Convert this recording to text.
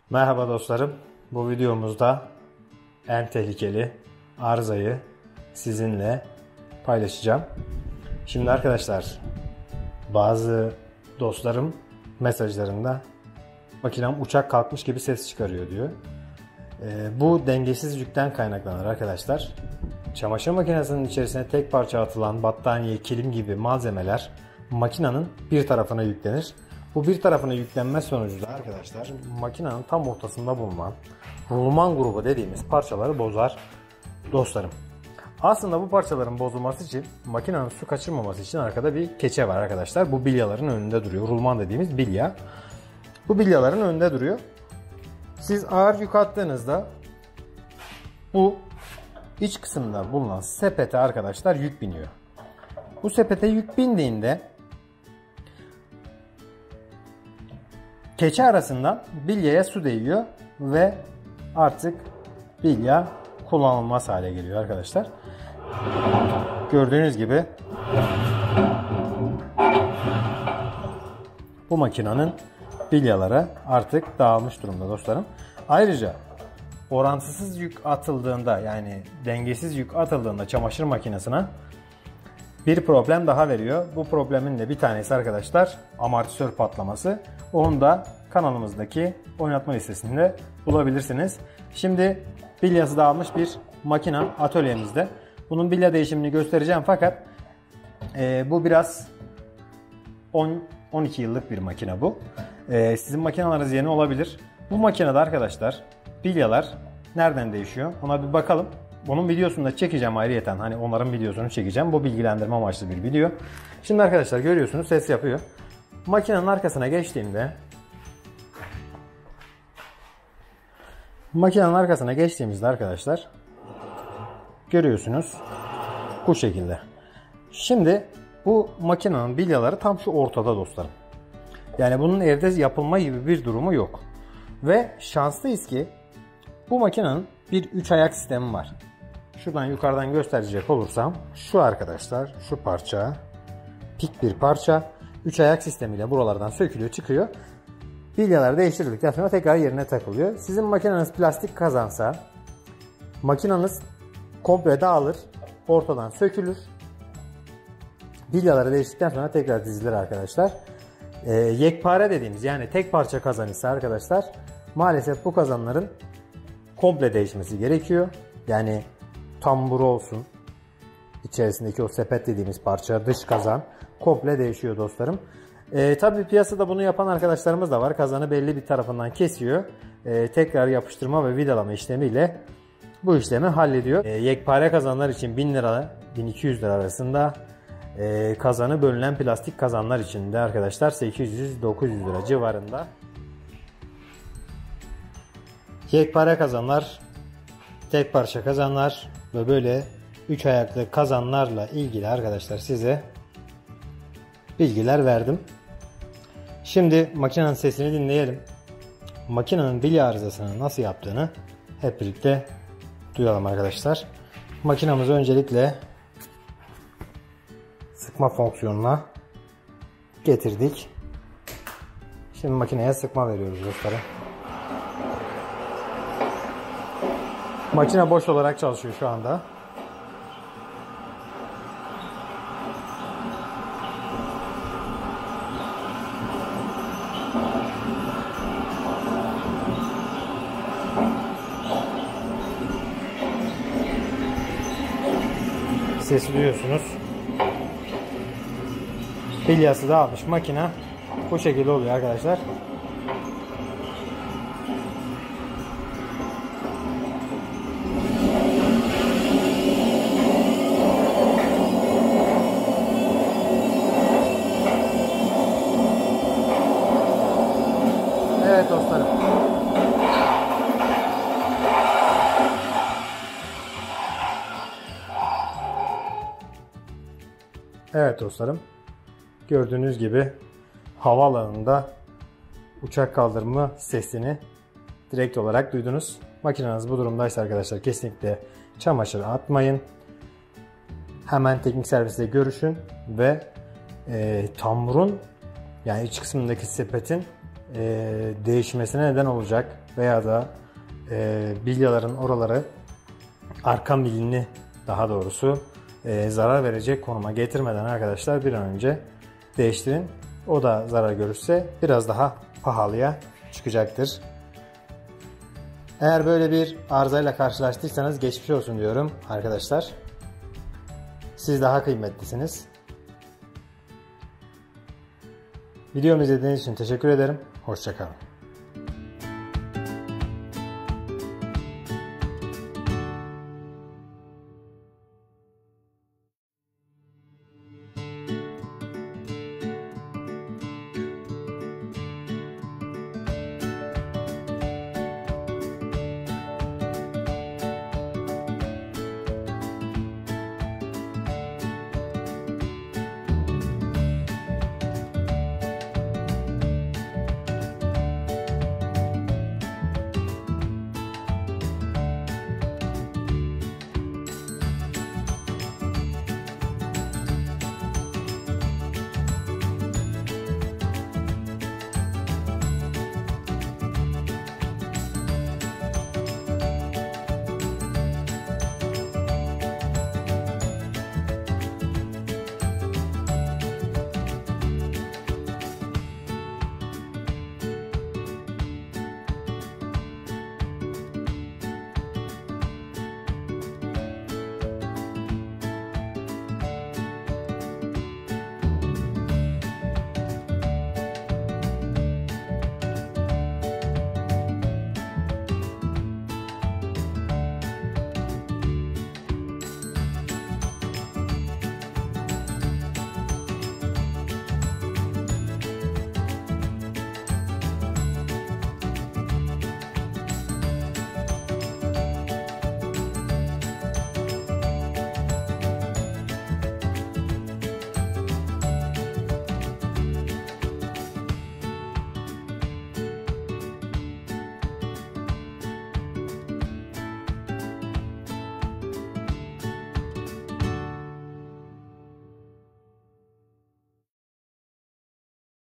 Merhaba dostlarım. Bu videomuzda en tehlikeli arızayı sizinle paylaşacağım. Şimdi arkadaşlar, bazı dostlarım mesajlarında makinem uçak kalkmış gibi ses çıkarıyor diyor. Bu dengesiz yükten kaynaklanır arkadaşlar. Çamaşır makinesinin içerisine tek parça atılan battaniye, kilim gibi malzemeler makinenin bir tarafına yüklenir. Bu bir tarafına yüklenme sonucu da arkadaşlar makinenin tam ortasında bulunan rulman grubu dediğimiz parçaları bozar dostlarım. Aslında bu parçaların bozulması için, makinenin su kaçırmaması için arkada bir keçe var arkadaşlar. Bu bilyaların önünde duruyor. Rulman dediğimiz bilya. Bu bilyaların önünde duruyor. Siz ağır yük attığınızda bu iç kısımda bulunan sepete arkadaşlar yük biniyor. Bu sepete yük bindiğinde keçe arasından bilyaya su değiyor ve artık bilya kullanılmaz hale geliyor arkadaşlar. Gördüğünüz gibi bu makinenin bilyaları artık dağılmış durumda dostlarım. Ayrıca orantısız yük atıldığında, yani dengesiz yük atıldığında çamaşır makinesine bir problem daha veriyor. Bu problemin de bir tanesi arkadaşlar amortisör patlaması. Onu da kanalımızdaki oynatma listesinde bulabilirsiniz. Şimdi bilyası dağılmış bir makine atölyemizde. Bunun bilya değişimini göstereceğim fakat bu biraz 12 yıllık bir makine bu. Sizin makineleriniz yeni olabilir. Bu makinede arkadaşlar bilyalar nereden değişiyor? Ona bir bakalım. Bunun videosunu da çekeceğim ayrıyeten. Hani onların videosunu çekeceğim. Bu bilgilendirme amaçlı bir video. Şimdi arkadaşlar görüyorsunuz ses yapıyor. Makinenin arkasına geçtiğimizde arkadaşlar görüyorsunuz bu şekilde. Şimdi bu makinenin bilyaları tam şu ortada dostlarım. Yani bunun evde yapılma gibi bir durumu yok. Ve şanslıyız ki bu makinenin bir 3 ayak sistemi var. Şuradan yukarıdan gösterecek olursam şu arkadaşlar, şu parça pik bir parça 3 ayak sistemiyle buralardan sökülüyor, çıkıyor. Bilyalar değiştirildikten sonra tekrar yerine takılıyor. Sizin makineniz plastik kazansa makineniz komple dağılır, ortadan sökülür. Bilyaları değiştikten sonra tekrar dizilir arkadaşlar. Yekpare dediğimiz, yani tek parça kazan ise arkadaşlar maalesef bu kazanların komple değişmesi gerekiyor. Yani tamburu olsun, içerisindeki o sepet dediğimiz parça, dış kazan komple değişiyor dostlarım. Tabii piyasada bunu yapan arkadaşlarımız da var. Kazanı belli bir tarafından kesiyor. Tekrar yapıştırma ve vidalama işlemiyle bu işlemi hallediyor. Yekpare kazanlar için 1000 lira 1200 lira arasında, kazanı bölünen plastik kazanlar için de arkadaşlar 800-900 lira civarında. Yekpare kazanlar, tek parça kazanlar ve böyle 3 ayaklı kazanlarla ilgili arkadaşlar size bilgiler verdim. Şimdi makinenin sesini dinleyelim. Makinenin bilya arızasını nasıl yaptığını hep birlikte duyalım arkadaşlar. Makinamızı öncelikle sıkma fonksiyonuna getirdik. Şimdi makineye sıkma veriyoruz dostlarım. Makine boş olarak çalışıyor şu anda. Sesi duyuyorsunuz. Bilyası dağılmış makine bu şekilde oluyor arkadaşlar. Evet dostlarım. Evet dostlarım. Gördüğünüz gibi havaalanında uçak kaldırma sesini direkt olarak duydunuz. Makineniz bu durumdaysa arkadaşlar kesinlikle çamaşır atmayın. Hemen teknik serviste görüşün ve tamburun, yani iç kısmındaki sepetin değişmesine neden olacak veya da bilyaların oraları, arka milini daha doğrusu zarar verecek konuma getirmeden arkadaşlar bir an önce değiştirin. O da zarar görürse biraz daha pahalıya çıkacaktır. Eğer böyle bir arızayla karşılaştıysanız geçmiş olsun diyorum arkadaşlar. Siz daha kıymetlisiniz. Videomu izlediğiniz için teşekkür ederim. Hoşça kalın.